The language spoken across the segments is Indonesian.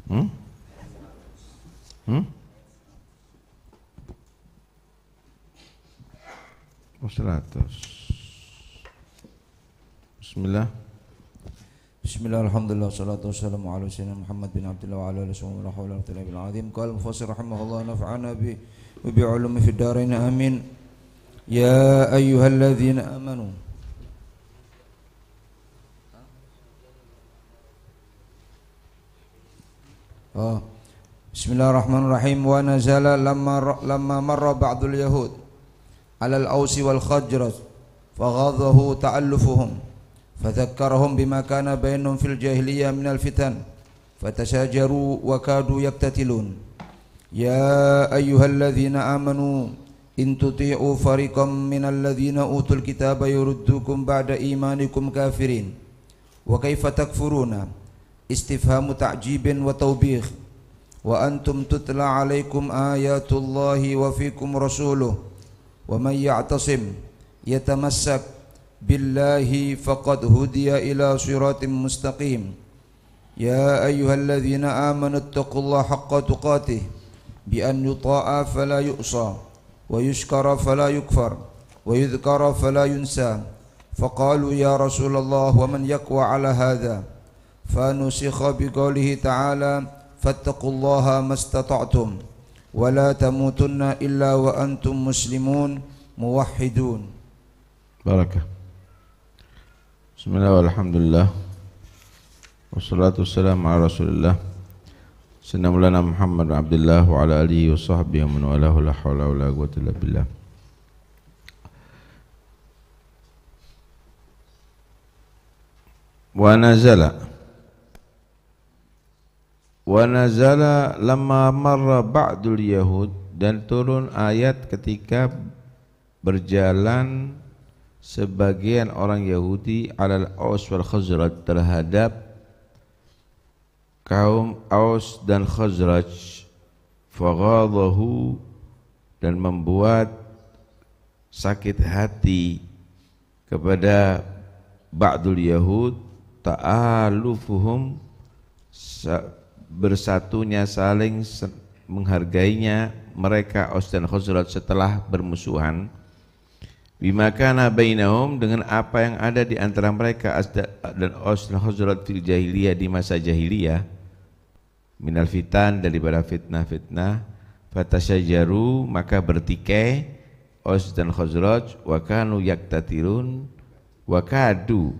Hmm? Hmm? Oh, 100. Bismillah. Bismillah, alhamdulillah, salatu wassalamu ala sayyidina Muhammad bin Abdullah wa ala alihi wa sahbihi wa azim. Qala al-mufassir rahimahullah nafa'ana bi ulumi fid darain amin. Ya ayyuhalladzina amanu. Bismillahirrahmanirrahim. Wa nazala lamma marra ba'dul yahud ala al-ausi wal khajraj faghadhahu ta'allufuhum فذكرهم بما كان بينهم في الجاهلية من الفتن فتشاجروا وكادوا يقتتلون يا أيها الذين آمنوا إن تطيعوا فريقا من الذين أوتوا الكتاب يردوكم بعد إيمانكم كافرين وكيف تكفرون استفهام تعجيب وتوبيخ وأنتم تتلى عليكم آيات الله وفيكم رسوله ومن يعتصم يتمسك بالله فقد هدي إلى صراط مستقيم يا أيها الذين آمنوا اتقوا الله حق تقاته بأن يطاع فلا يؤصى ويشكر فلا يكفر ويذكر فلا ينسى فقالوا يا رسول الله ومن يقوى على هذا فنسخ بقوله تعالى فاتقوا الله ما استطعتم ولا تموتن إلا وأنتم مسلمون موحدون. Barakah. Bismillah walhamdulillah wassalatu wassalamu ala rasulillah sayyidina maulana Muhammad wa abdillah wa ala alihi wa sahbihi wa man walahu la hawla wa la quwwata illa billah. Wa nazala lamma marra ba'dul yahud, dan turun ayat ketika berjalan sebagian orang Yahudi alal Aus wal Khazraj, terhadap kaum Aus dan Khazraj, faghadahu, dan membuat sakit hati kepada ba'dul Yahud, ta'alufuhum, bersatunya, saling menghargainya mereka Aus dan Khazraj setelah bermusuhan, bima kana bainahum, dengan apa yang ada di antara mereka dan Aus dan Khazraj fil jahiliyah, di masa jahiliyah, minal fitan, daripada fitnah-fitnah, fatasyajaru, maka bertikai Aus dan Khazraj, wa kanu yaktatilun, wa kadu,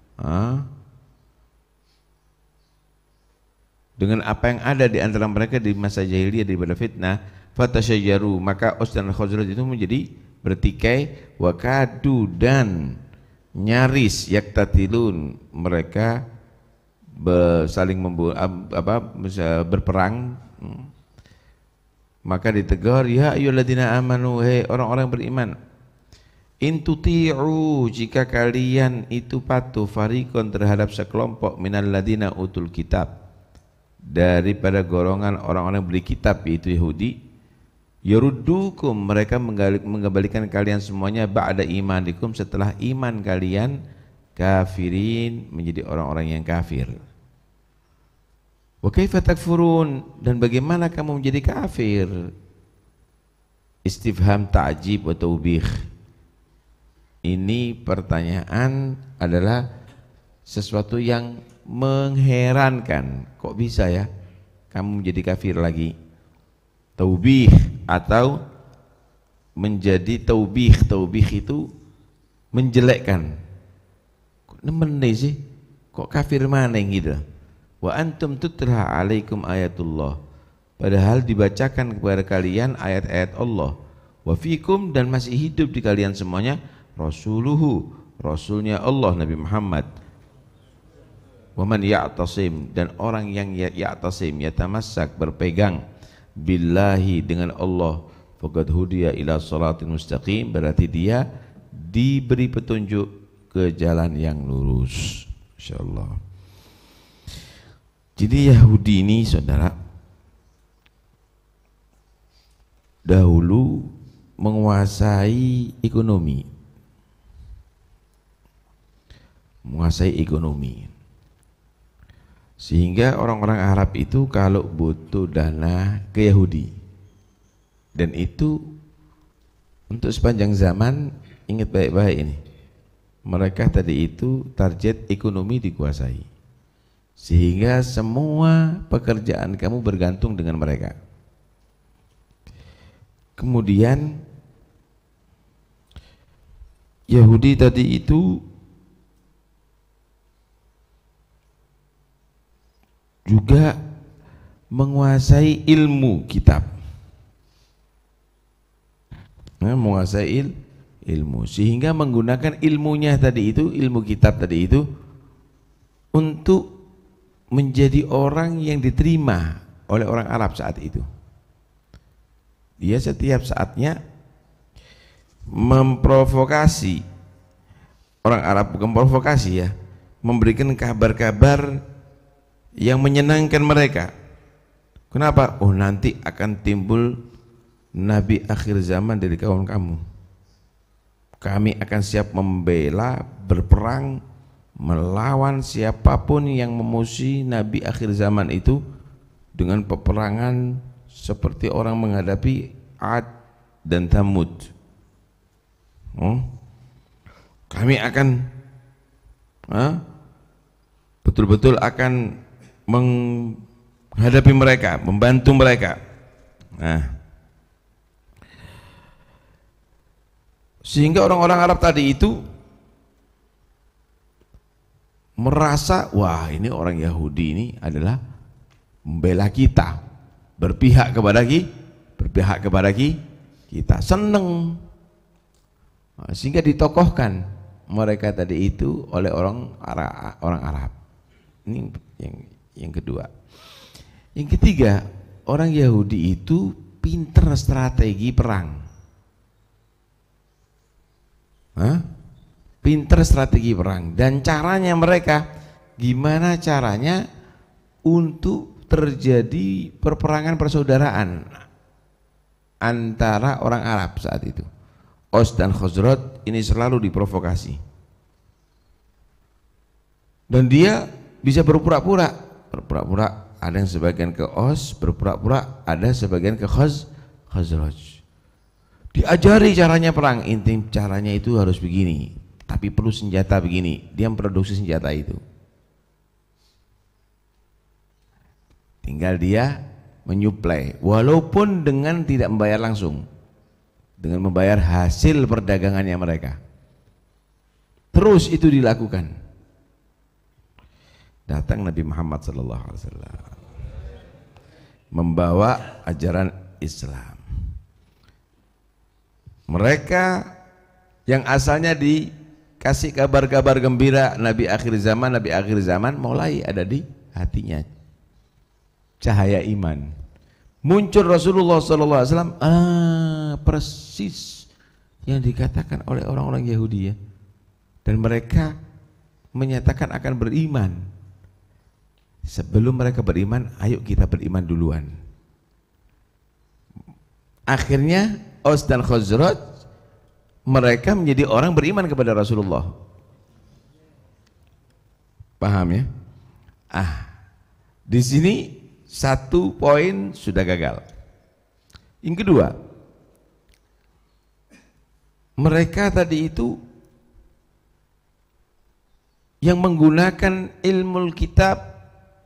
dengan apa yang ada di antara mereka di masa jahiliyah daripada fitnah, fatasyajaru, maka Aus dan Khazraj itu menjadi bertikai, wakadu, dan nyaris yaktatilun, mereka saling berperang. Maka ditegur, ya ayyuhalladzina amanu, hei orang-orang beriman, in tuti'u, jika kalian itu patuh, fariqon, terhadap sekelompok, minal ladzina utul kitab, daripada golongan orang-orang yang beri kitab, yaitu Yahudi, yuruddukum, mereka mengembalikan kalian semuanya, ba'da imanikum, setelah iman kalian, kafirin, menjadi orang-orang yang kafir. Wa kaifa takfurun, dan bagaimana kamu menjadi kafir? Istifham ta'jib wa taubih. Ini pertanyaan adalah sesuatu yang mengherankan. Kok bisa ya kamu menjadi kafir lagi? Taubih, atau menjadi taubih. Taubih itu menjelekkan. Kok nemen sih? Kok kafir mana yang gitu? Wa antum tutla alaikum ayatullah, padahal dibacakan kepada kalian ayat-ayat Allah. Wa fikum, dan masih hidup di kalian semuanya, rasuluhu, rasulnya Allah Nabi Muhammad. Wa man ya'tasim, dan orang yang ya'tasim, yatamassak, berpegang, billahi, dengan Allah, faqad hudiya ila shiratin mustaqim, berarti dia diberi petunjuk ke jalan yang lurus, insyaallah. Jadi Yahudi ini, saudara, dahulu menguasai ekonomi. Sehingga orang-orang Arab itu kalau butuh dana ke Yahudi, dan itu untuk sepanjang zaman, ingat baik-baik ini, mereka tadi itu target ekonomi dikuasai, sehingga semua pekerjaan kamu bergantung dengan mereka. Kemudian Yahudi tadi itu juga menguasai ilmu kitab, menguasai ilmu, sehingga menggunakan ilmunya tadi itu, ilmu kitab tadi itu, untuk menjadi orang yang diterima oleh orang Arab saat itu. Dia setiap saatnya memprovokasi orang Arab, bukan provokasi ya, memberikan kabar-kabar yang menyenangkan mereka. Kenapa? Oh, nanti akan timbul nabi akhir zaman dari kaum kamu. Kami akan siap membela, berperang, melawan siapapun yang memusuhi nabi akhir zaman itu dengan peperangan seperti orang menghadapi Ad dan Thamud. Kami akan betul-betul akan menghadapi mereka, membantu mereka. Nah, sehingga orang-orang Arab tadi itu merasa, wah, ini orang Yahudi ini adalah membela kita, berpihak kepada kita, seneng. Nah, sehingga ditokohkan mereka tadi itu oleh orang Arab. Ini yang kedua. Yang ketiga, orang Yahudi itu pinter strategi perang. Pinter strategi perang, dan caranya mereka, gimana caranya untuk terjadi perperangan persaudaraan antara orang Arab saat itu. Aus dan Khazraj ini selalu diprovokasi, dan dia bisa berpura-pura, ada yang sebagian ke Aus, berpura-pura ada sebagian ke Khazraj. Diajari caranya perang, inti caranya itu harus begini, tapi perlu senjata begini. Dia memproduksi senjata itu, tinggal dia menyuplai, walaupun dengan tidak membayar langsung, dengan membayar hasil perdagangannya mereka. Terus itu dilakukan. Datang Nabi Muhammad SAW membawa ajaran Islam. Mereka yang asalnya dikasih kabar-kabar gembira Nabi akhir zaman mulai ada di hatinya cahaya iman. Muncul Rasulullah SAW, persis yang dikatakan oleh orang-orang Yahudi ya. Dan mereka menyatakan akan beriman. Sebelum mereka beriman, ayo kita beriman duluan. Akhirnya Aus dan Khazraj, mereka menjadi orang beriman kepada Rasulullah. Paham ya? Di sini satu poin sudah gagal. Yang kedua, mereka tadi itu yang menggunakan ilmu kitab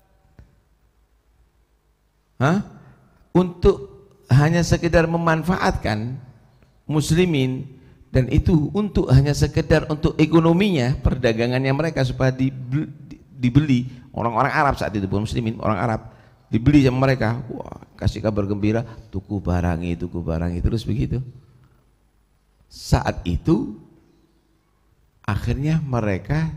untuk hanya sekedar memanfaatkan muslimin, dan itu untuk hanya sekedar untuk ekonominya, perdagangannya mereka supaya dibeli orang-orang Arab saat itu, bukan muslimin, orang Arab dibeli sama mereka. Wah, kasih kabar gembira, tuku barangi terus begitu. Saat itu akhirnya mereka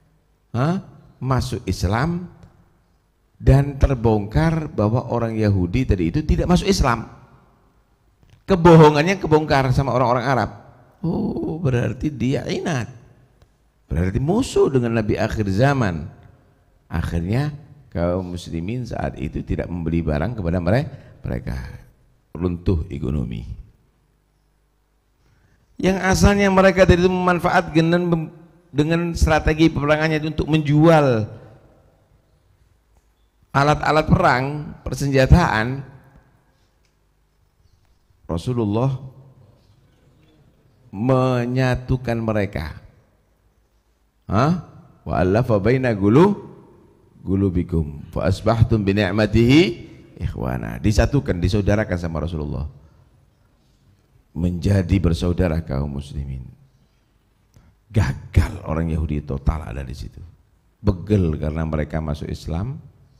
masuk Islam, dan terbongkar bahwa orang Yahudi tadi itu tidak masuk Islam. Kebohongannya kebongkar sama orang-orang Arab. Oh, berarti dia inat, berarti musuh dengan Nabi akhir zaman. Akhirnya kaum muslimin saat itu tidak membeli barang kepada mereka, runtuh ekonomi. Yang asalnya mereka tadi itu memanfaatkan dengan strategi peperangannya itu untuk menjual alat-alat perang, persenjataan, Rasulullah menyatukan mereka. Wa allafa baina qulubikum fa asbahtum bi ni'matihi ikhwana. Disatukan, disaudarakan sama Rasulullah. Menjadi bersaudara kaum muslimin. Gagal orang Yahudi total ada di situ. Pegel karena mereka masuk Islam.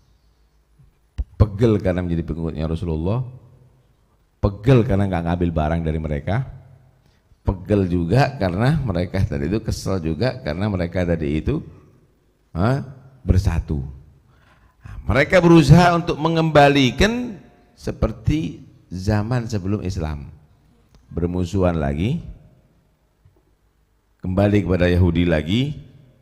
Pegel karena menjadi pengikutnya Rasulullah. Pegel karena nggak ngambil barang dari mereka. Pegel juga karena mereka tadi itu, kesel juga karena mereka tadi itu bersatu. Nah, mereka berusaha untuk mengembalikan seperti zaman sebelum Islam, bermusuhan lagi, kembali kepada Yahudi lagi,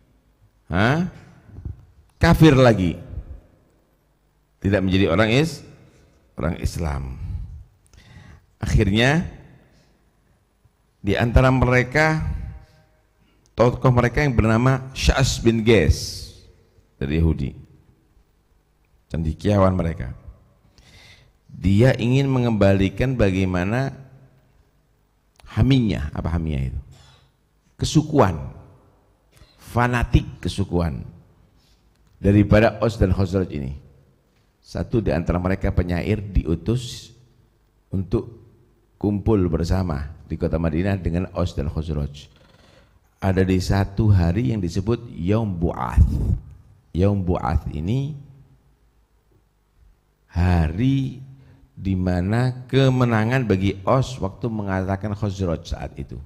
kafir lagi, tidak menjadi orang Islam. Akhirnya di antara mereka, tokoh mereka yang bernama Sya'as bin Ges dari Yahudi, cendekiawan mereka, dia ingin mengembalikan bagaimana hamiyah. Apa hamiyah itu? Kesukuan, fanatik kesukuan daripada Aus dan Khazraj ini. Satu di antara mereka penyair diutus untuk kumpul bersama di kota Madinah dengan Aus dan Khazraj. Ada di satu hari yang disebut Yaum Bu'ath. Yaum Bu'ath ini hari di mana kemenangan bagi Aus waktu mengalahkan Khazraj saat itu.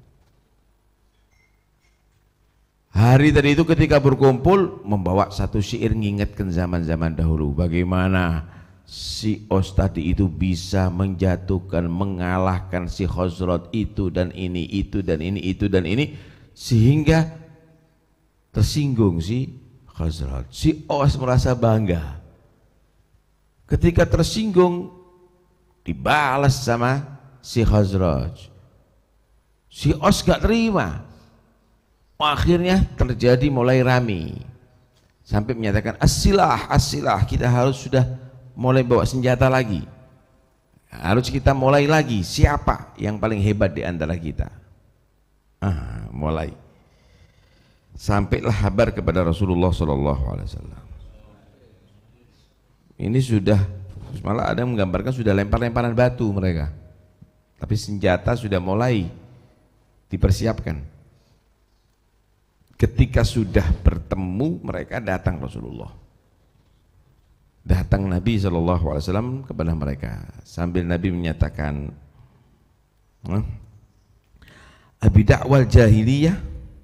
Hari tadi itu ketika berkumpul membawa satu syair mengingatkan zaman-zaman dahulu, bagaimana si Aus tadi itu bisa menjatuhkan, mengalahkan si Khazraj itu dan ini, itu dan ini, itu dan ini, sehingga tersinggung si Khazraj. Si Aus merasa bangga. Ketika tersinggung dibalas sama si Khazraj. Si Aus gak terima. Akhirnya terjadi mulai rami sampai menyatakan as-silah, as-silah, kita harus sudah mulai bawa senjata lagi, harus kita mulai lagi, siapa yang paling hebat di antara kita. Mulai sampailah kabar kepada Rasulullah SAW. Ini sudah, malah ada yang menggambarkan sudah lempar-lemparan batu mereka, tapi senjata sudah mulai dipersiapkan. Ketika sudah bertemu mereka, datang Rasulullah, datang Nabi SAW kepada mereka sambil Nabi menyatakan, abi da'wal jahiliyah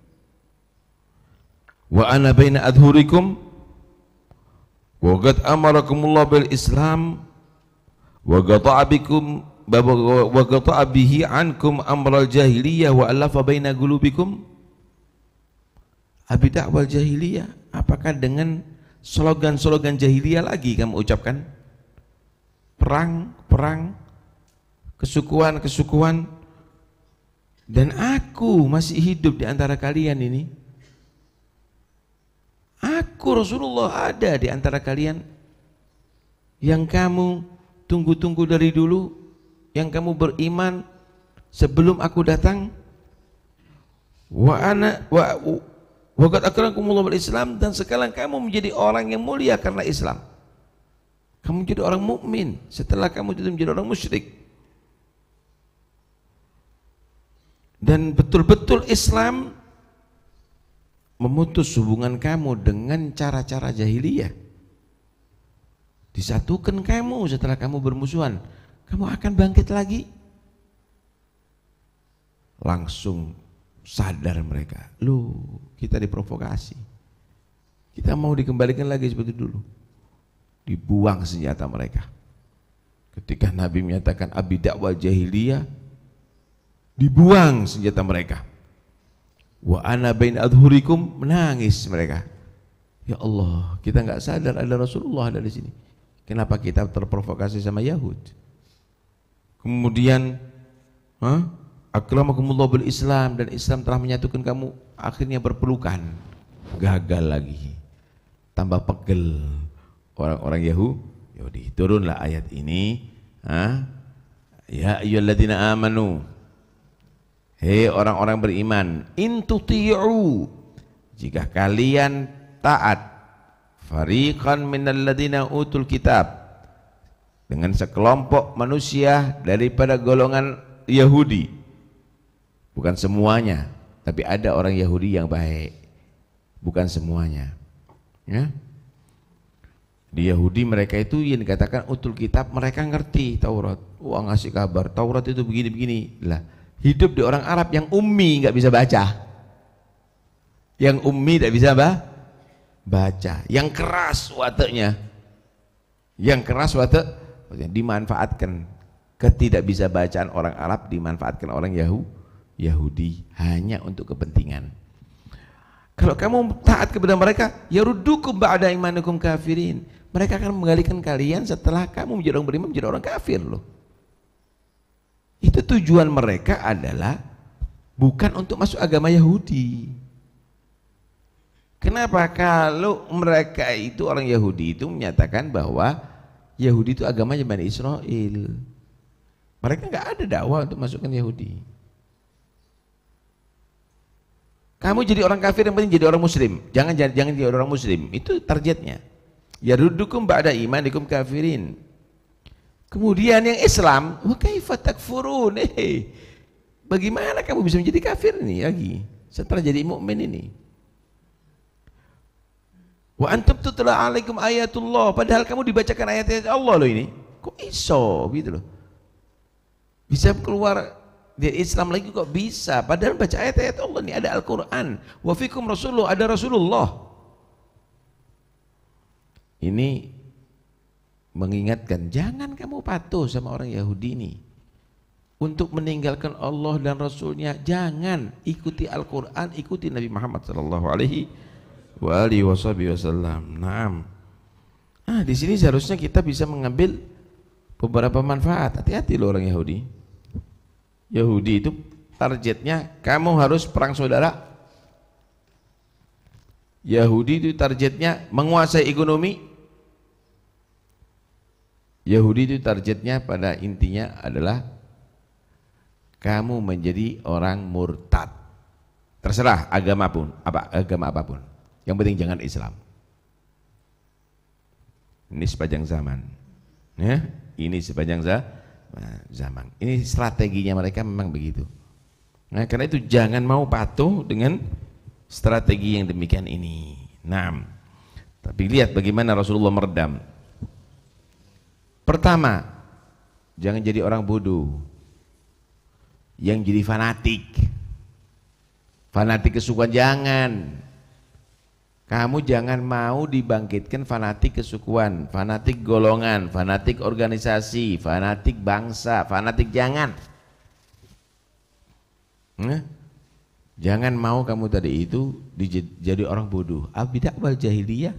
wa ana baina adhurikum wa qad amarakumullah bil Islam wa qata'a bikum wa qata'a bihi ankum amral jahiliyah wa alafa baina qulubikum. Abi da'wal jahiliyah, apakah dengan slogan-slogan jahiliyah lagi kamu ucapkan? Perang, perang, kesukuan, kesukuan, dan aku masih hidup di antara kalian ini. Aku Rasulullah ada di antara kalian yang kamu tunggu-tunggu dari dulu, yang kamu beriman sebelum aku datang. Waqad akramakumullah bil Islam, dan sekarang kamu menjadi orang yang mulia karena Islam. Kamu menjadi orang mukmin setelah kamu itu menjadi orang musyrik. Dan betul-betul Islam memutus hubungan kamu dengan cara-cara jahiliyah. Disatukan kamu setelah kamu bermusuhan. Kamu akan bangkit lagi. Langsung sadar mereka, loh, kita diprovokasi, kita mau dikembalikan lagi seperti dulu. Dibuang senjata mereka. Ketika Nabi menyatakan abi da'wal jahiliyah, dibuang senjata mereka. Wa ana bain adhurikum, menangis mereka. Ya Allah, kita nggak sadar ada Rasulullah ada di sini. Kenapa kita terprovokasi sama Yahud? Kemudian, akramakumullah bil Islam, dan Islam telah menyatukan kamu, akhirnya berpelukan. Gagal lagi, tambah pegel orang-orang Yahudi. Turunlah ayat ini, ya ayyuhalladzina amanu, hei orang-orang beriman, in tuti'u, jika kalian taat, fariqan minalladzina utul kitab, dengan sekelompok manusia daripada golongan Yahudi, bukan semuanya, tapi ada orang Yahudi yang baik, bukan semuanya, ya. Di Yahudi mereka itu yang dikatakan utul kitab, mereka ngerti Taurat. Wah, ngasih kabar Taurat itu begini-begini. Lah, hidup di orang Arab yang ummi, nggak bisa baca. Yang ummi tidak bisa baca. Yang keras wataknya. Yang keras watak dimanfaatkan. Ketidak bisa bacaan orang Arab dimanfaatkan orang Yahudi hanya untuk kepentingan. Kalau kamu taat kepada mereka, yaruddukum ba'da imanikum kafirin. Mereka akan menggalikan kalian setelah kamu menjadi orang beriman menjadi orang kafir loh. Itu tujuan mereka adalah bukan untuk masuk agama Yahudi. Kenapa? Kalau mereka itu orang Yahudi itu menyatakan bahwa Yahudi itu agamanya Bani Israel. Mereka nggak ada dakwah untuk masukkan Yahudi. Kamu jadi orang kafir yang penting jadi orang muslim. Jangan jadi orang muslim. Itu targetnya. Yaruddukum ba'da imanikum kafirin. Kemudian yang Islam, wa kaifa takfurun? Bagaimana kamu bisa menjadi kafir ini lagi setelah jadi mukmin ini? Wa antum tutla alaikum ayatullah, padahal kamu dibacakan ayat-ayat Allah loh ini. Kok iso gitu loh. Bisa keluar dari Islam lagi kok bisa, padahal baca ayat-ayat Allah ini, ada Al-Qur'an. Wa fikum rasulullah, ada Rasulullah. Ini mengingatkan, jangan kamu patuh sama orang Yahudi ini untuk meninggalkan Allah dan Rasulnya. Jangan, ikuti Al-Quran, ikuti Nabi Muhammad sallallahu alaihi wasallam. Naam. Di sini seharusnya kita bisa mengambil beberapa manfaat. Hati-hati loh orang Yahudi. Yahudi itu targetnya kamu harus perang saudara. Yahudi itu targetnya menguasai ekonomi. Yahudi itu targetnya pada intinya adalah kamu menjadi orang murtad. Terserah agama apapun. Yang penting jangan Islam. Ini sepanjang zaman. Ya, ini sepanjang zaman. Ini strateginya mereka memang begitu. Nah, karena itu jangan mau patuh dengan strategi yang demikian ini. Nah, tapi lihat bagaimana Rasulullah meredam. Pertama, jangan jadi orang bodoh yang jadi fanatik. Fanatik kesukuan jangan. Kamu jangan mau dibangkitkan fanatik kesukuan, fanatik golongan, fanatik organisasi, fanatik bangsa, fanatik jangan. Jangan mau kamu tadi itu jadi orang bodoh. Bidah wal jahiliyah.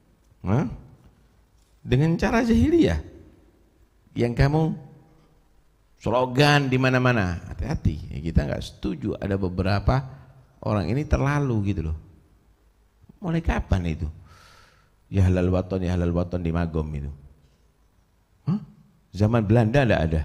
Dengan cara jahiliyah. Yang kamu slogan di mana-mana, hati-hati. Kita nggak setuju. Ada beberapa orang ini terlalu gitu loh. Mulai kapan itu? Ya halal waton di Magom itu. Zaman Belanda tidak ada.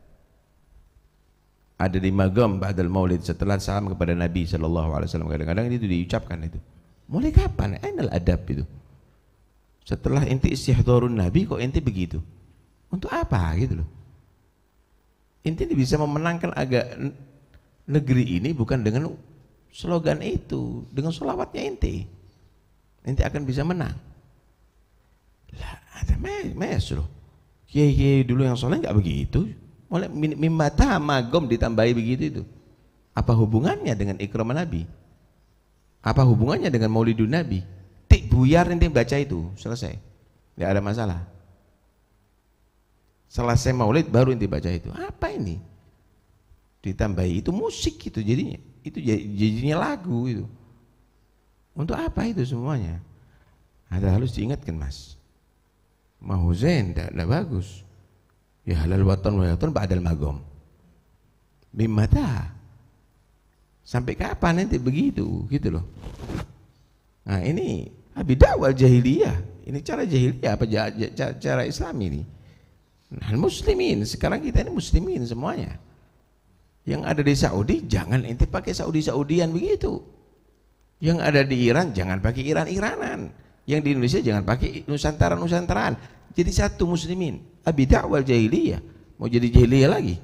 Ada di Magom ba'dal Maulid setelah salam kepada Nabi sallallahu alaihi wasallam. Kadang-kadang itu diucapkan itu. Mulai kapan? Ainal adab itu. Setelah inti istihdharun Nabi kok inti begitu? Untuk apa gitu loh? Inti bisa memenangkan negeri ini bukan dengan slogan itu, dengan sholawatnya inti akan bisa menang. Lah ada mes loh. Kiai dulu yang soleh nggak begitu. Mulai mimata Magom ditambahi begitu itu. Apa hubungannya dengan ikram Nabi? Apa hubungannya dengan Maulidun Nabi? Tik buyar inti baca itu selesai, nggak ada masalah. Selesai Maulid baru inti baca itu. Apa ini? Ditambahi itu musik gitu jadinya. Itu jadinya lagu itu. Untuk apa itu semuanya? Ada harus diingatkan Mas. Mahuzain tidak bagus. Ya halal waton ba'dal Magom. Mimata. Sampai kapan nanti begitu gitu loh. Nah ini bidah wal jahiliyah. Ini cara jahiliyah apa cara Islam ini? Nah, muslimin, sekarang kita ini muslimin semuanya. Yang ada di Saudi jangan ente pakai Saudi-Saudian begitu. Yang ada di Iran jangan pakai Iran-Iranan. Yang di Indonesia jangan pakai Nusantara-Nusantaraan. Jadi satu muslimin. Abidah wal jahiliyah. Mau jadi jahiliyah lagi?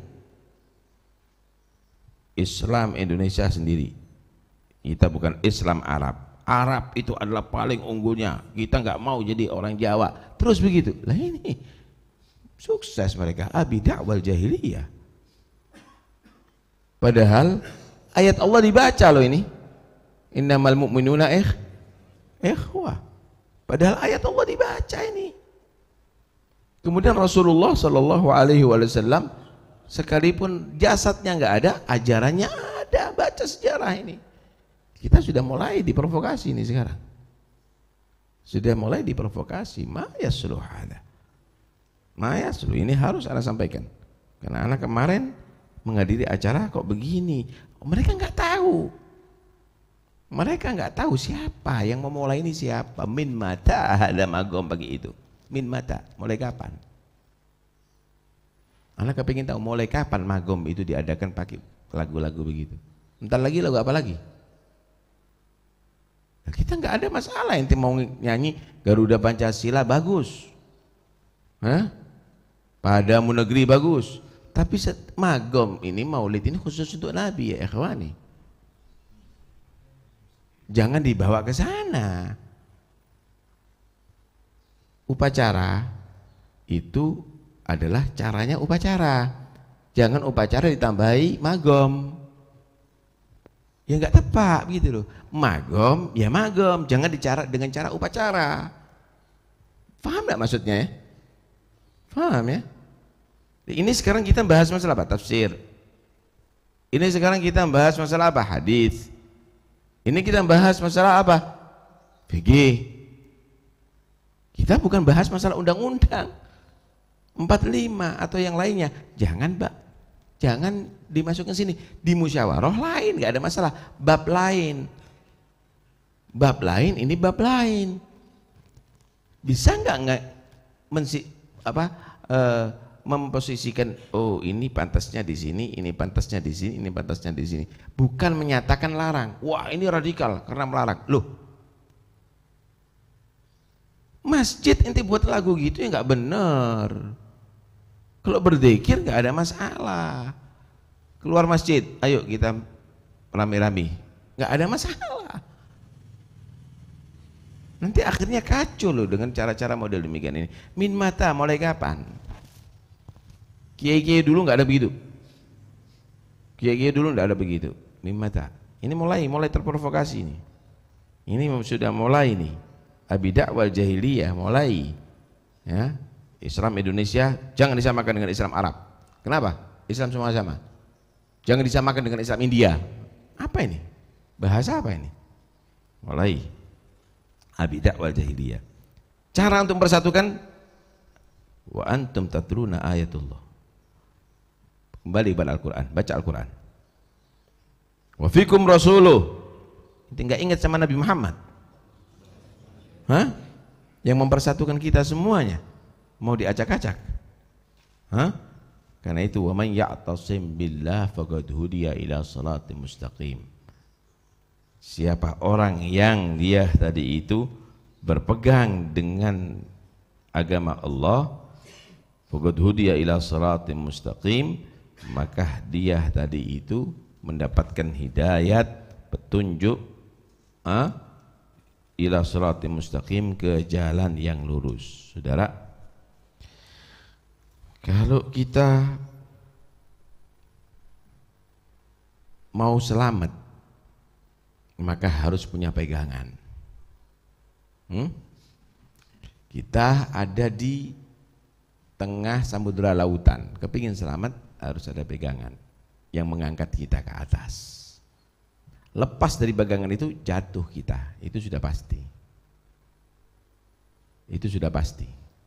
Islam Indonesia sendiri. Kita bukan Islam Arab. Arab itu adalah paling unggulnya. Kita nggak mau jadi orang Jawa. Terus begitu. Lah ini sukses mereka. Abidah wal jahiliyah. Padahal ayat Allah dibaca loh ini. Innamal mu'minuna ikhwah. Padahal ayat Allah dibaca ini. Kemudian Rasulullah Shallallahu Alaihi Wasallam sekalipun jasadnya nggak ada, ajarannya ada. Baca sejarah ini. Kita sudah mulai diprovokasi ini sekarang. Sudah mulai diprovokasi. Ma'yasluh ada. Ma'yasluh ini harus Anda sampaikan. Karena anak kemarin menghadiri acara kok begini. Mereka nggak tahu. Mereka nggak tahu siapa yang memulai ini siapa. Min mata ada magom pagi itu. Min mata. Mulai kapan? Anak kepingin tahu mulai kapan magom itu diadakan pakai lagu-lagu begitu. Entar lagi lagu apa lagi? Kita nggak ada masalah, ente mau nyanyi Garuda Pancasila bagus, Padamu Negeri bagus, tapi magom ini maulid ini khusus untuk Nabi ya ikhwani, jangan dibawa ke sana. Upacara itu adalah caranya upacara, jangan upacara ditambahi magom. Ya nggak tepat gitu loh. Magom, ya magom, jangan dicara dengan cara upacara. Paham nggak maksudnya ya? Paham ya? Ini sekarang kita bahas masalah apa? Tafsir. Ini sekarang kita bahas masalah apa? Hadis. Ini kita bahas masalah apa? Fikih. Kita bukan bahas masalah undang-undang 45 atau yang lainnya. Jangan, Mbak. Jangan dimasukkan sini. Di musyawarah lain, nggak ada masalah. Bab lain, ini bab lain. Bisa nggak memposisikan? Oh, ini pantasnya di sini, ini pantasnya di sini, ini pantasnya di sini. Bukan menyatakan larang. Wah, ini radikal karena melarang. Loh, masjid ente buat lagu gitu ya nggak bener. Kalau berzikir nggak ada masalah. Keluar masjid, ayo kita rame-rame, nggak ada masalah. Nanti akhirnya kacau loh dengan cara-cara model demikian ini. Min mata mulai kapan? Kiai-kiai dulu nggak ada begitu. Kiai-kiai dulu nggak ada begitu. Min mata. Ini mulai terprovokasi ini. Ini sudah mulai nih. Abidah wal jahiliyah mulai. Ya. Islam Indonesia jangan disamakan dengan Islam Arab. Kenapa? Islam semua sama. Jangan disamakan dengan Islam India. Apa ini? Bahasa apa ini? Mulai abidah wal jahiliyah. Cara untuk mempersatukan, wa antum tatruna ayatullah. Kembali pada Al-Quran, baca Al-Quran. Wa fikum rasuluh. Tinggal ingat sama Nabi Muhammad. Yang mempersatukan kita semuanya. Mau diacak-acak? Karena itu wa man ya'tasim billah faqad hudiya ila shiratim mustaqim. Siapa orang yang dia tadi itu berpegang dengan agama Allah, faqad hudiya ila shiratim mustaqim, maka dia tadi itu mendapatkan hidayat, petunjuk ila shiratim mustaqim, ke jalan yang lurus. Saudara, kalau kita mau selamat, maka harus punya pegangan. Kita ada di tengah samudera lautan, kepingin selamat harus ada pegangan yang mengangkat kita ke atas. Lepas dari pegangan itu jatuh kita, itu sudah pasti. Itu sudah pasti.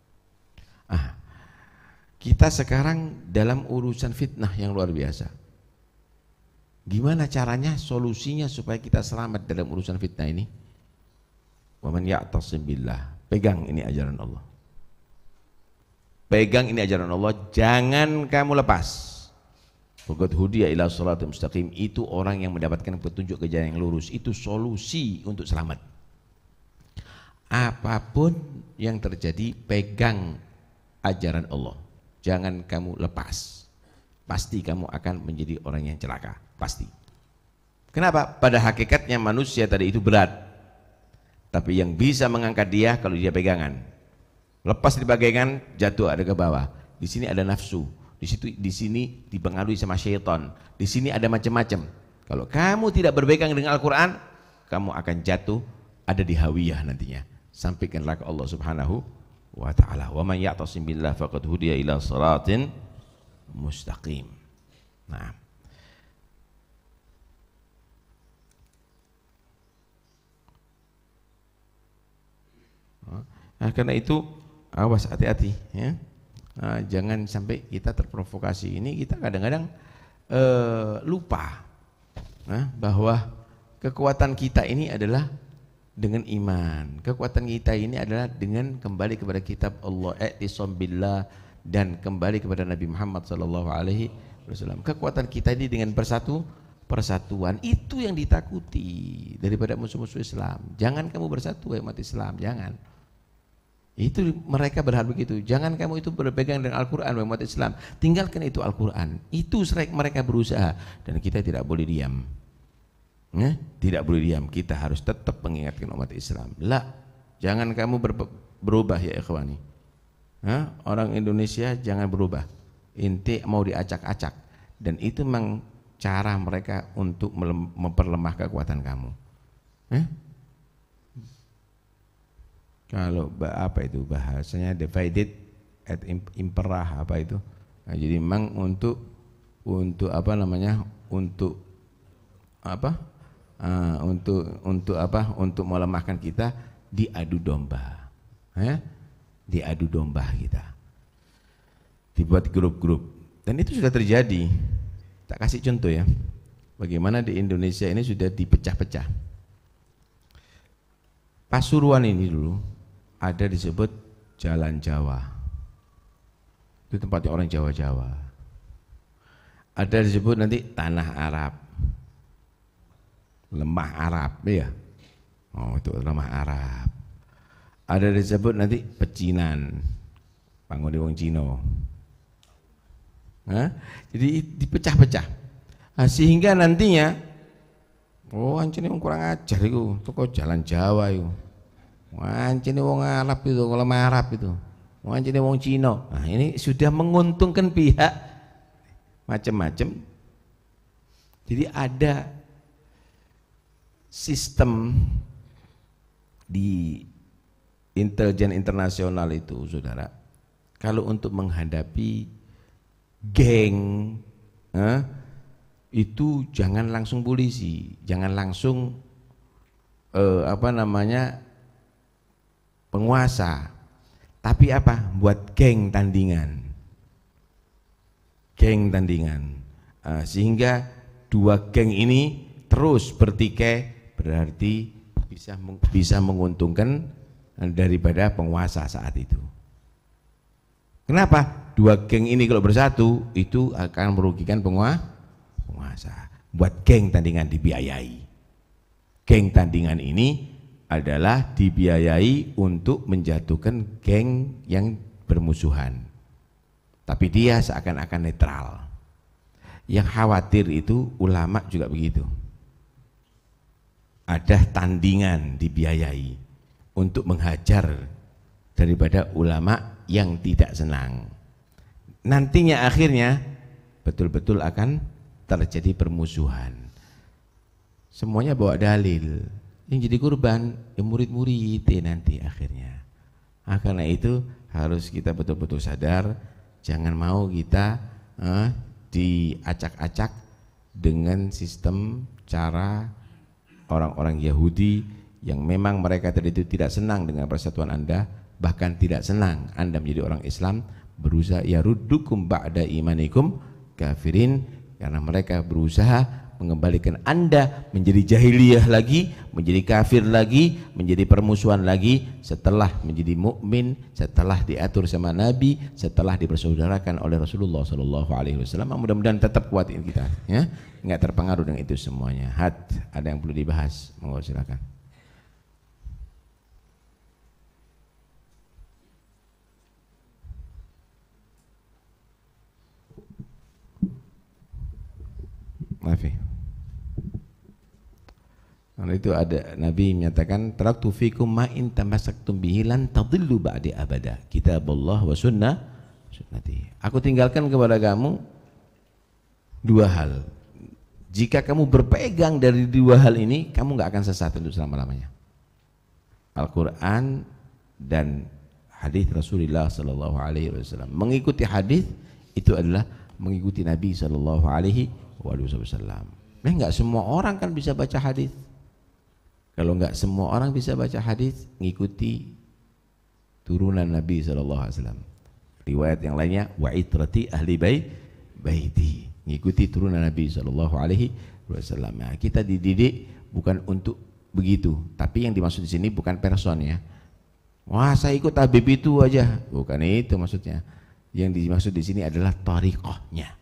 Kita sekarang dalam urusan fitnah yang luar biasa. Gimana caranya, solusinya supaya kita selamat dalam urusan fitnah ini? Wa man ya'tasim billah. Pegang ini ajaran Allah. Pegang ini ajaran Allah, jangan kamu lepas. Faqad hudiya ila shiratal mustaqim, itu orang yang mendapatkan petunjuk ke jalan yang lurus, itu solusi untuk selamat. Apapun yang terjadi, pegang ajaran Allah. Jangan kamu lepas. Pasti kamu akan menjadi orang yang celaka, pasti. Kenapa? Pada hakikatnya manusia tadi itu berat. Tapi yang bisa mengangkat dia kalau dia pegangan. Lepas dipegangkan, jatuh ada ke bawah. Di sini ada nafsu. Di sini dipengaruhi sama syaitan. Di sini ada macam-macam. Kalau kamu tidak berpegang dengan Al-Quran, kamu akan jatuh ada di hawiyah nantinya. Sampai ke neraka Allah Subhanahu wa ta'ala. Wa man ya'tasim billah faqad hudiya ila shiratin mustaqim. Nah, karena itu awas, hati-hati ya. Nah, jangan sampai kita terprovokasi. Ini kita kadang-kadang lupa bahwa kekuatan kita ini adalah dengan iman. Kekuatan kita ini adalah dengan kembali kepada kitab Allah, i'tisam billah, dan kembali kepada Nabi Muhammad sallallahu alaihi wasallam. Kekuatan kita ini dengan persatuan itu yang ditakuti daripada musuh-musuh Islam. Jangan kamu bersatu umat Islam, jangan. Itu mereka berharap begitu. Jangan kamu itu berpegang dengan Al-Quran umat Islam. Tinggalkan itu Al-Quran. Itu mereka berusaha, dan kita tidak boleh diam. Tidak boleh diam. Kita harus tetap mengingatkan umat Islam. Jangan kamu berubah ya ikhwani. Orang Indonesia jangan berubah. Inti mau diacak-acak, dan itu memang cara mereka untuk memperlemah kekuatan kamu. Kalau apa itu bahasanya, divided et impera, apa itu? Nah, jadi memang untuk apa namanya? Untuk apa? Untuk melemahkan kita, diadu domba. Diadu domba kita. Dibuat grup-grup. Dan itu sudah terjadi. Tak kasih contoh ya. Bagaimana di Indonesia ini sudah dipecah-pecah. Pasuruan ini dulu ada disebut Jalan Jawa, itu tempatnya orang Jawa-Jawa. Ada disebut nanti Tanah Arab, Lemah Arab, ya. Itu Lemah Arab. Ada disebut nanti Pecinan, Pangoni wong Cino. Jadi dipecah-pecah. Sehingga nantinya, anjene wong kurang ajar iku, toko Jalan Jawa iku. Wancine wong Arab itu, Lemah Arab itu. Wancine wong Cina. Nah, ini sudah menguntungkan pihak macam-macam. Jadi ada sistem di intelijen internasional itu, saudara. Kalau untuk menghadapi geng, itu jangan langsung polisi, jangan langsung penguasa, tapi apa? Buat geng tandingan, sehingga dua geng ini terus bertikai, berarti bisa menguntungkan daripada penguasa saat itu. Kenapa? Dua geng ini kalau bersatu itu akan merugikan penguasa. Buat geng tandingan dibiayai. Geng tandingan ini adalah dibiayai untuk menjatuhkan geng yang bermusuhan, tapi dia seakan-akan netral. Yang khawatir itu ulama juga begitu, ada tandingan dibiayai untuk menghajar daripada ulama yang tidak senang. Nantinya akhirnya betul-betul akan terjadi permusuhan. Semuanya bawa dalil. Yang jadi korban murid-murid nanti akhirnya. Karena itu harus kita betul-betul sadar, jangan mau kita diacak-acak dengan sistem cara orang-orang Yahudi yang memang mereka tadi itu tidak senang dengan persatuan Anda, bahkan tidak senang Anda menjadi orang Islam, berusaha yaruddukum ba'da imanikum kafirin, karena mereka berusaha mengembalikan Anda menjadi jahiliyah lagi, menjadi kafir lagi, menjadi permusuhan lagi setelah menjadi mukmin, setelah diatur sama Nabi, setelah dipersaudarakan oleh Rasulullah sallallahu alaihi wasallam. Mudah-mudahan tetap kuatin kita ya, enggak terpengaruh dengan itu semuanya. Ada yang perlu dibahas? Monggo silakan. Nafi. Karena itu ada Nabi menyatakan taraktu fikum ma in tamassaktum bihi lan tadillu ba'di abada. Kitabullah wa sunnati. Aku tinggalkan kepada kamu dua hal. Jika kamu berpegang dari dua hal ini, kamu enggak akan sesat untuk selama-lamanya. Al-Qur'an dan hadis Rasulullah sallallahu alaihi wasallam. Mengikuti hadis itu adalah mengikuti Nabi sallallahu alaihi wasallam. Nah, enggak semua orang kan bisa baca hadis. Kalau enggak semua orang bisa baca hadis, ngikuti turunan Nabi sallallahu alaihi wasallam. Riwayat yang lainnya wa itrati ahli baiti, ngikuti turunan Nabi sallallahu alaihi wasallam. Nah, kita dididik bukan untuk begitu, tapi yang dimaksud di sini bukan person ya. Wah, saya ikut Habib itu aja, bukan itu maksudnya. Yang dimaksud di sini adalah thariqahnya,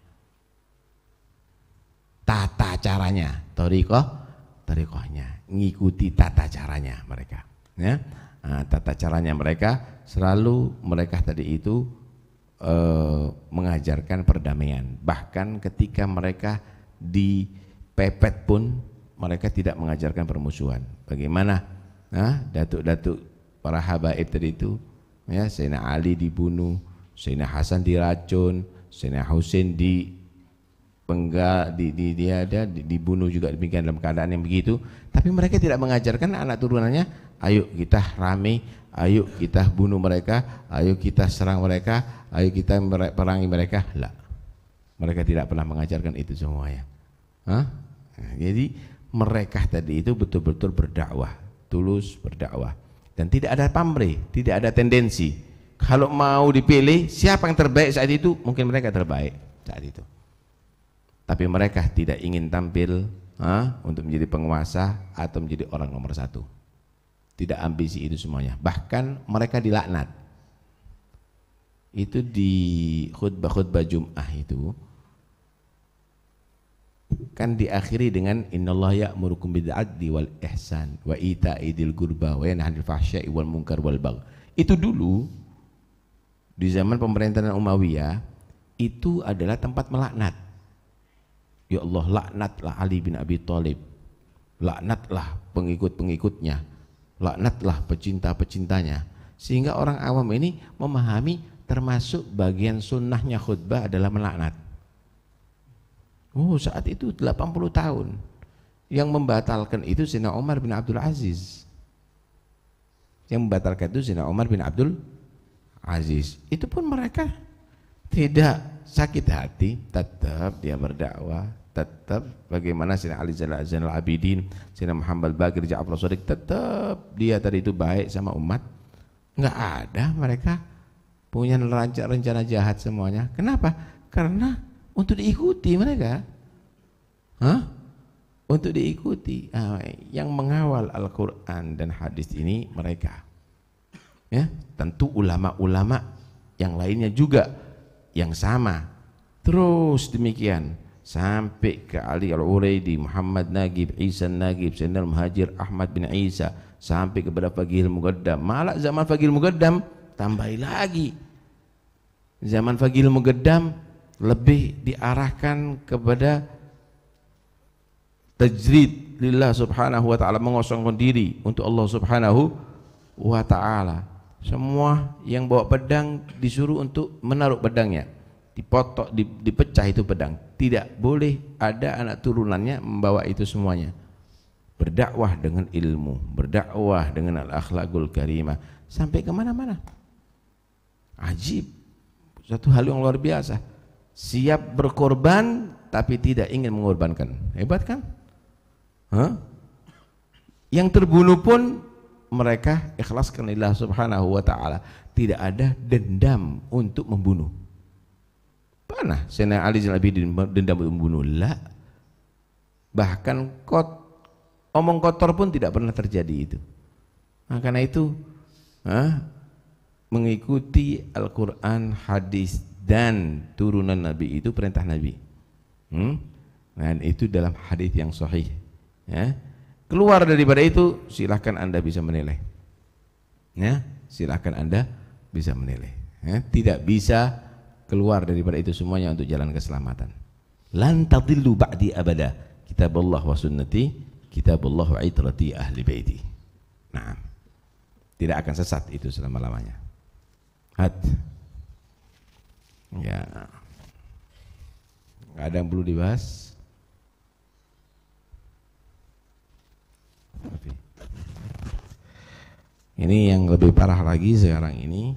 tata caranya, thariqahnya, ngikuti tata caranya mereka ya. Nah, tata caranya mereka selalu mereka tadi itu mengajarkan perdamaian. Bahkan ketika mereka dipepet pun mereka tidak mengajarkan permusuhan. Bagaimana datuk-datuk para habaib tadi itu ya, Sayyidina Ali dibunuh, Sayyidina Hasan diracun, Sayyidina Husain dibunuh juga demikian dalam keadaan yang begitu. Tapi mereka tidak mengajarkan anak turunannya, ayo kita rame, ayo kita bunuh mereka, ayo kita serang mereka, ayo kita perangi mereka. Lah, mereka tidak pernah mengajarkan itu semuanya. Nah, jadi mereka tadi itu betul-betul berdakwah, tulus berdakwah, dan tidak ada pamrih, tidak ada tendensi. Kalau mau dipilih siapa yang terbaik saat itu, mungkin mereka terbaik saat itu. Tapi mereka tidak ingin tampil untuk menjadi penguasa atau menjadi orang nomor satu. Tidak ambisi itu semuanya. Bahkan mereka dilaknat. Itu di khutbah-khutbah Jum'ah itu kan diakhiri dengan innallaha ya'murukum bil 'adli wal ihsan wa ita'i dzil qurba wa yanha 'anil fahsya'i wal munkar wal bagh. Itu dulu di zaman pemerintahan Umayyah itu adalah tempat melaknat. Ya Allah, laknatlah Ali bin Abi Thalib, laknatlah pengikut-pengikutnya, laknatlah pecinta-pecintanya. Sehingga orang awam ini memahami termasuk bagian sunnahnya khutbah adalah melaknat. Oh, saat itu 80 tahun. Yang membatalkan itu Sayyidina Umar bin Abdul Aziz. Yang membatalkan itu Sayyidina Umar bin Abdul Aziz. Itu pun mereka tidak sakit hati, tetap dia berdakwah, tetap bagaimana Sayyidina Ali Zainal Abidin, Sayyidina Muhammad Baqir Ja'far Shadiq, tetap dia tadi itu baik sama umat. Enggak ada mereka punya rencana jahat semuanya. Kenapa? Karena untuk diikuti mereka. Untuk diikuti. Yang mengawal Al-Quran dan hadis ini mereka. Ya, tentu ulama-ulama yang lainnya juga yang sama. Terus demikian sampai ke Ali Al-Uraidi, Muhammad Nagib, Isa Nagib, Sayyidina Muhajir Ahmad bin Isa, sampai kepada Faqihul Muqaddam. Malah zaman Faqihul Muqaddam tambahi lagi. Zaman Faqihul Muqaddam lebih diarahkan kepada tajrid lillah subhanahu wa ta'ala, mengosongkan diri untuk Allah subhanahu wa ta'ala. Semua yang bawa pedang disuruh untuk menaruh pedangnya, dipotong, dipecah itu pedang. Tidak boleh ada anak turunannya membawa itu semuanya. Berdakwah dengan ilmu, berdakwah dengan al-akhlaqul karimah, sampai kemana-mana. Ajib, satu hal yang luar biasa. Siap berkorban tapi tidak ingin mengorbankan. Hebat kan? Yang terbunuh pun mereka ikhlaskan lillah subhanahu wa ta'ala. Tidak ada dendam untuk membunuh. Pernah Sayyidina Ali Zainal Abidin dendam untuk membunuh? La. Bahkan omong kotor pun tidak pernah terjadi itu. Nah, karena itu mengikuti Al-Quran, hadis dan turunan Nabi itu perintah Nabi. Dan itu dalam hadis yang sahih. Ya. Keluar daripada itu silahkan Anda bisa menilai. Ya, silahkan Anda bisa menilai. Ya, tidak bisa keluar daripada itu semuanya untuk jalan keselamatan. Lan tadillu ba'di abada. Kitabullah wa sunnati, kitabullah wa itrati ahli baiti. Nah, tidak akan sesat itu selama-lamanya. Ya, nggak ada yang perlu dibahas. Ini yang lebih parah lagi sekarang ini,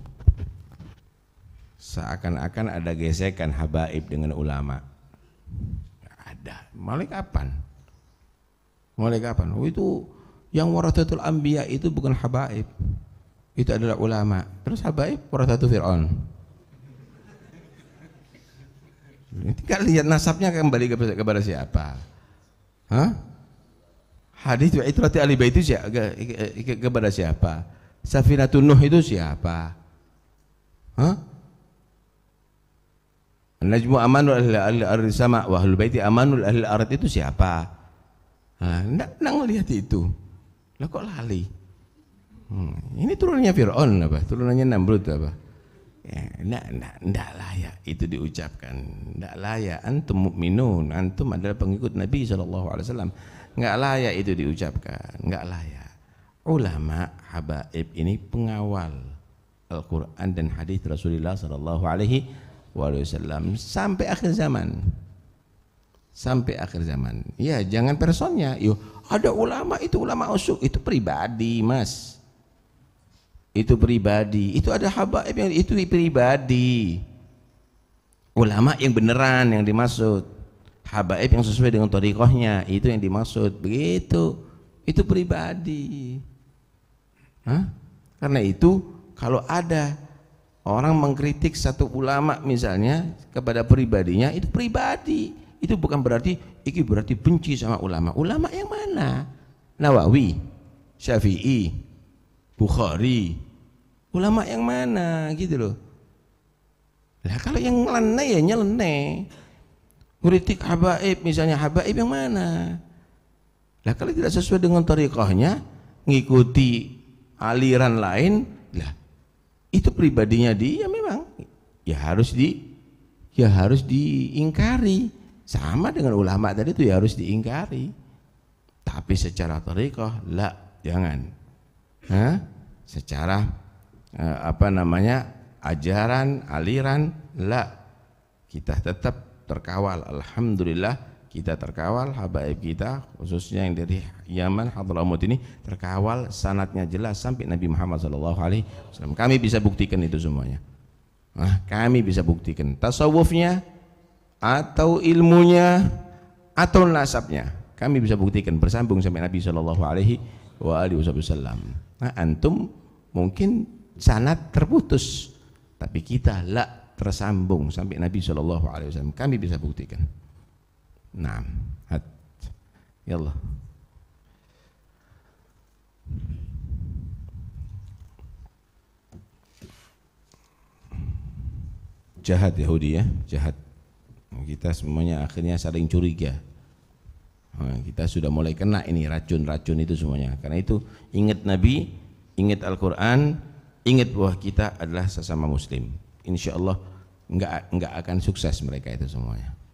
seakan-akan ada gesekan habaib dengan ulama. Nggak ada. Mulai kapan? Mulai kapan? Oh, itu yang warathatul anbiya itu bukan habaib, itu adalah ulama. Terus habaib warathatul Fir'aun. Tinggal lihat nasabnya kembali kepada siapa. Hadits wa itrati ahli bait itu kepada siapa? Safinatun Nuh itu siapa? Najmu amanul ahli ardi sama wa ahlul baiti amanul ahli ard itu siapa? Nggak ngelihat itu. Lah kok lali? Ini turunannya Fir'aun apa? Turunannya Namrud apa? Ya, nggak layak itu diucapkan. Nggak layak. Antum mukminun, antum adalah pengikut Nabi SAW. Nggak layak itu diucapkan. Nggak layak. Ulama habaib ini pengawal Al-Quran dan hadis Rasulullah SAW sampai akhir zaman. Sampai akhir zaman. Ya, jangan personnya. Yo, ada ulama itu ulama usuk, itu pribadi, Mas. Itu pribadi. Itu ada habaib yang itu pribadi. Ulama yang beneran yang dimaksud. Habaib yang sesuai dengan thariqahnya, itu yang dimaksud. Begitu. Itu pribadi. Karena itu kalau ada orang mengkritik satu ulama misalnya kepada pribadinya, itu pribadi. Itu bukan berarti benci sama ulama. Ulama yang mana? Nawawi, Syafi'i, Bukhari. Ulama yang mana gitu loh. Lah kalau yang nyeleneh ya nyeleneh. Kritik habaib misalnya, habaib yang mana? Lah kalau tidak sesuai dengan thariqahnya, ngikuti aliran lain, lah itu pribadinya dia memang ya harus diingkari. Sama dengan ulama tadi itu ya harus diingkari. Tapi secara thariqah lah, jangan. Secara ajaran, aliran lah, kita tetap terkawal. Alhamdulillah kita terkawal, habaib kita khususnya yang dari Yaman Hadramaut ini terkawal, sanadnya jelas sampai Nabi Muhammad SAW. Kami bisa buktikan itu semuanya. Kami bisa buktikan tasawufnya atau ilmunya atau nasabnya, kami bisa buktikan bersambung sampai Nabi SAW. Antum mungkin sanad terputus, tapi kita tersambung sampai Nabi SAW. Kami bisa buktikan. Naam. Yallah. Jahat Yahudi ya, jahat. Kita semuanya akhirnya saling curiga. Kita sudah mulai kena ini racun-racun itu semuanya. Karena itu ingat Nabi, ingat Al-Quran, ingat bahwa kita adalah sesama Muslim. Insya Allah enggak akan sukses mereka itu semuanya.